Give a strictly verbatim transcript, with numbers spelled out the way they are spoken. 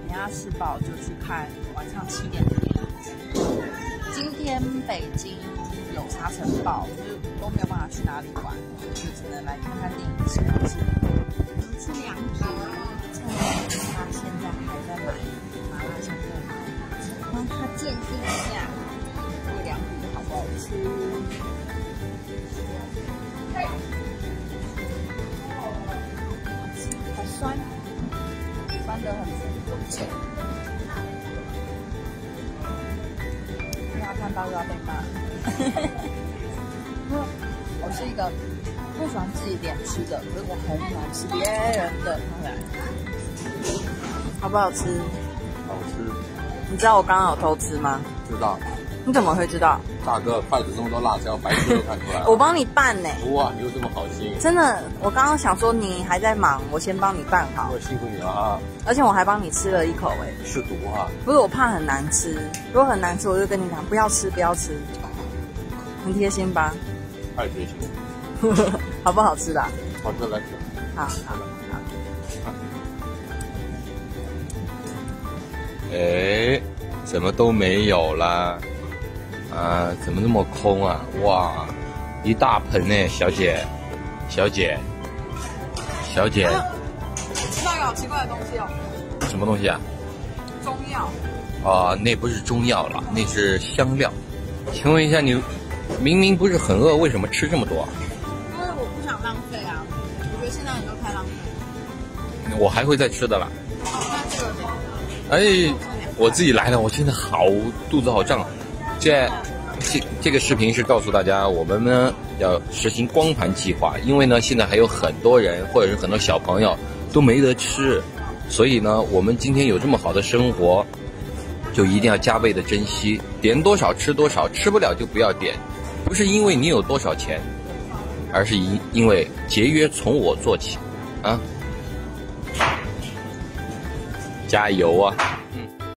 等一下吃饱就去看晚上七点的电影。今天北京有沙尘暴，就是都没有办法去哪里玩，就只能来看看电影吃东西。吃凉皮，趁他现在还在买麻辣香锅，让他鉴定一下这个凉皮好不好吃。好酸，酸得很有钱。不要看到又要被骂。我是一个不喜欢自己点吃的，可是我很喜欢吃别人的。好不好吃？ 好吃。 你知道我刚刚有偷吃吗？ 知道。 你怎么会知道？ 大哥，筷子这么多辣椒，白痴都看出来了。 我帮你拌呢、欸。 哇，你有这么好心？ 真的，我刚刚想说你还在忙，我先帮你拌好。 我辛苦你了啊！而且我还帮你吃了一口哎、欸。 是毒啊！ 不是，我怕很难吃，如果很难吃，我就跟你讲不要吃，不要吃。很贴心吧？ 太贴心了。 好不好吃的、啊？ 好吃，来吃。 好好好。 哎，怎么都没有啦？啊，怎么那么空啊？哇，一大盆呢，小姐，小姐，小姐。 吃到一个好奇怪的东西哦。 什么东西啊？ 中药。 啊，那不是中药了，那是香料。请问一下，你明明不是很饿，为什么吃这么多？ 因为我不想浪费啊，我觉得现在人都太浪费。 我还会再吃的啦。 那这个。 哎，我自己来的，我现在好肚子好胀。这这这个视频是告诉大家，我们呢要实行光盘计划，因为呢现在还有很多人或者是很多小朋友都没得吃，所以呢我们今天有这么好的生活，就一定要加倍的珍惜，点多少吃多少，吃不了就不要点，不是因为你有多少钱，而是因因为节约从我做起啊，加油啊！嗯。